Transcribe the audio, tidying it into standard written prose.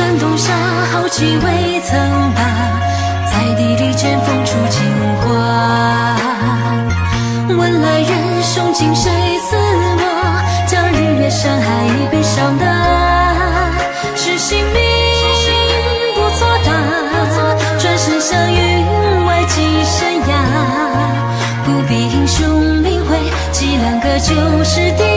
山东沙，好气未曾罢，在地里见风出金花。问来人生今谁似我？将日月山海一杯上的是姓名不作答，转身向云外寄生涯。不必英雄名讳，几两个旧时的